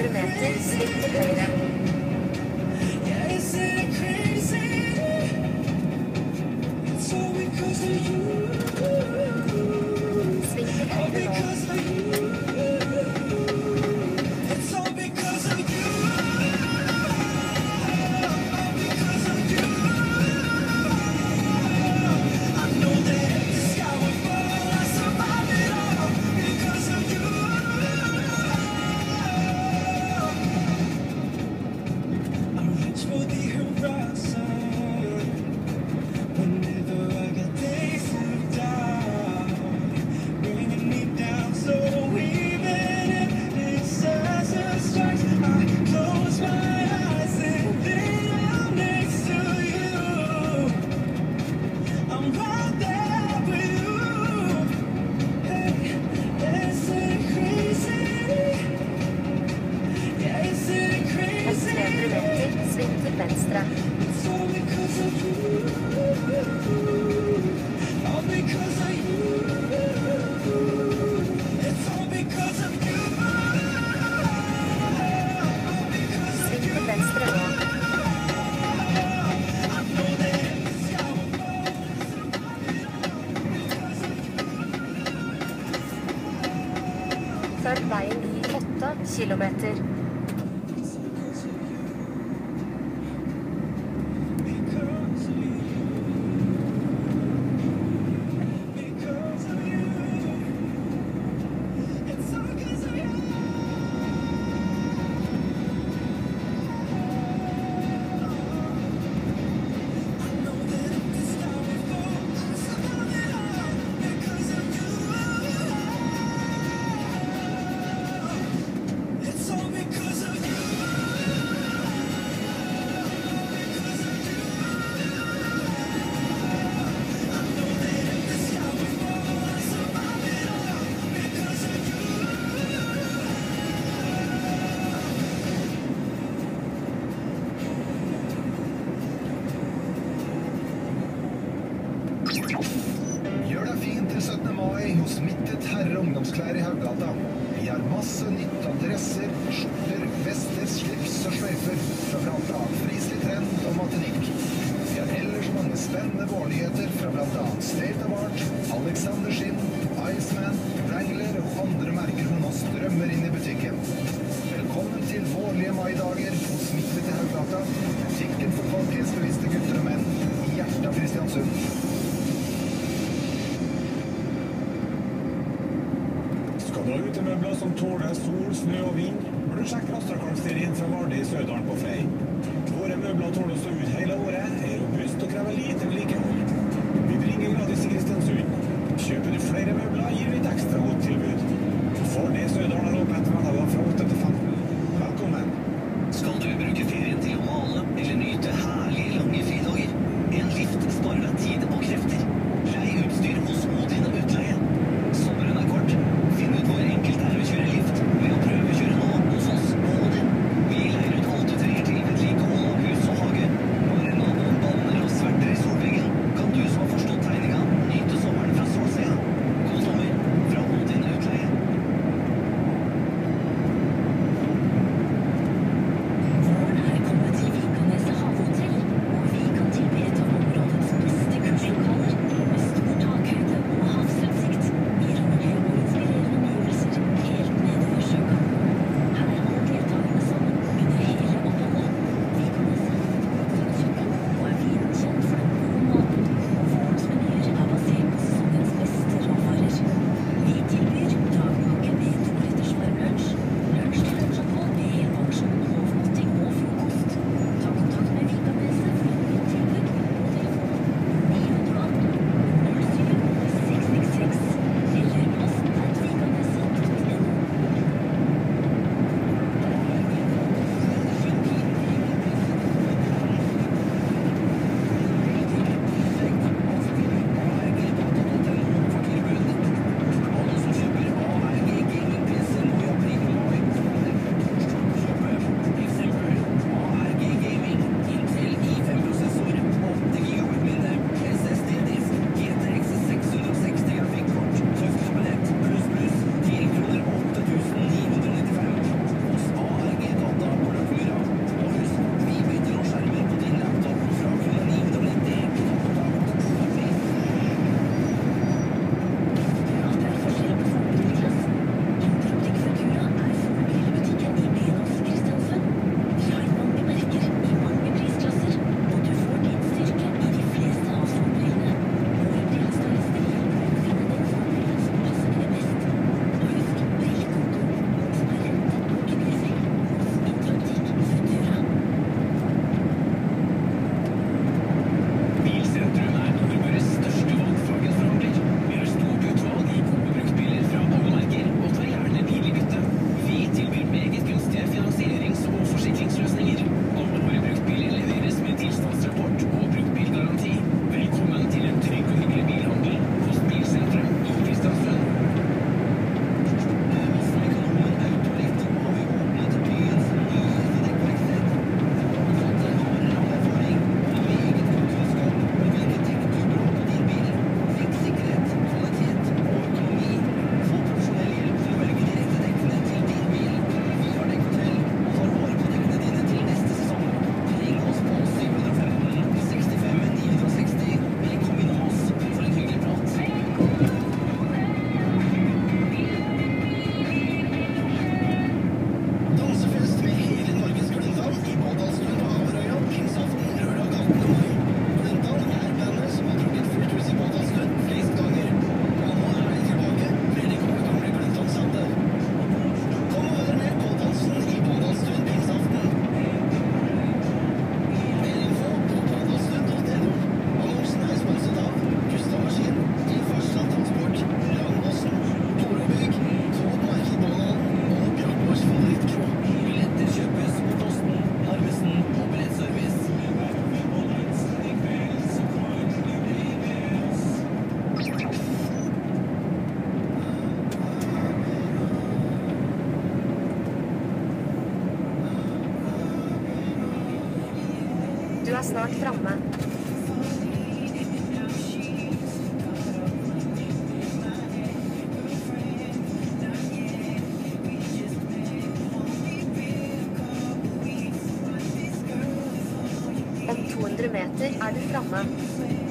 meter, sving til høyre. Sving til høyre nå. Sving til venstre. Sving til venstre nå. Følg veien i 8 kilometer. Gjør deg fin til 17. mai hos Mittet herre- og ungdomsklær i Haugata. Vi har masse nytt av dresser, skjorter, vester, slips og sløyfer fra blant annet Friesli Trend og Matenik. Vi har ellers mange spennende vårnyheter fra blant annet State of Art, Alexander Skinn, Iceman, Wrangler og andre merker som nå strømmer inn i butikken. Velkommen til vårlige maidager hos Mittet i Haugata. Butikken for kvalitetsbevisste gutter og menn i hjertet av Kristiansund. Skal du ha utemøbler som tåler sol, snø og vind, bør du sjekke Astrakalmsterin fra Varde i Sødalen på Frei. Våre møbler tåler å stå ut hele året, er robust og krever lite vedlikehold. Vi bringer gratis i Kristiansund. Kjøper du flere møbler, gir vi et ekstra godt tilbud. Varde i Sødalen er åpent hverdager fra 8 til 15. Velkommen. Skal du bruke ferien til å male eller nyte herlige lange fridager? En lift sparer deg tid og krefter. Lei utstyr hos Odin Utleie. Sommeren er kort. Finn ut hvor enkelt det er å kjøre lift ved å prøvekjøre nå hos oss på Odin. Vi leier ut alt du trenger til vedlikehold av hus og hage. Når naboen banner og sverter i solveggen, kan du som har forstått tegninga nyte sommeren fra solsida. God sommer fra Odin Utleie. er snart framme. Om 200 meter er du framme.